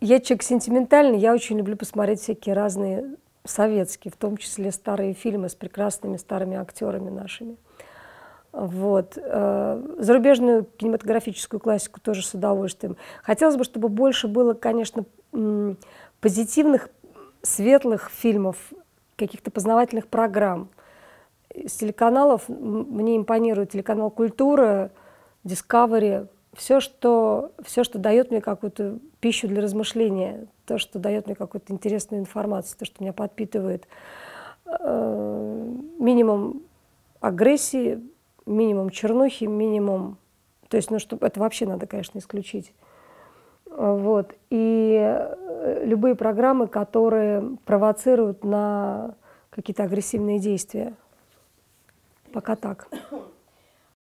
Я человек сентиментальный, я очень люблю посмотреть всякие разные советские, в том числе старые фильмы с прекрасными старыми актерами нашими. Вот. Зарубежную кинематографическую классику тоже с удовольствием. Хотелось бы, чтобы больше было, конечно, позитивных, светлых фильмов, каких-то познавательных программ. С телеканалов мне импонирует телеканал «Культура», Discovery, все, что дает мне какую-то пищу для размышления, то, что дает мне какую-то интересную информацию, то, что меня подпитывает. Минимум агрессии, минимум чернухи, минимум... То есть, ну, чтобы это вообще надо, конечно, исключить. Вот. И любые программы, которые провоцируют на какие-то агрессивные действия. Пока так.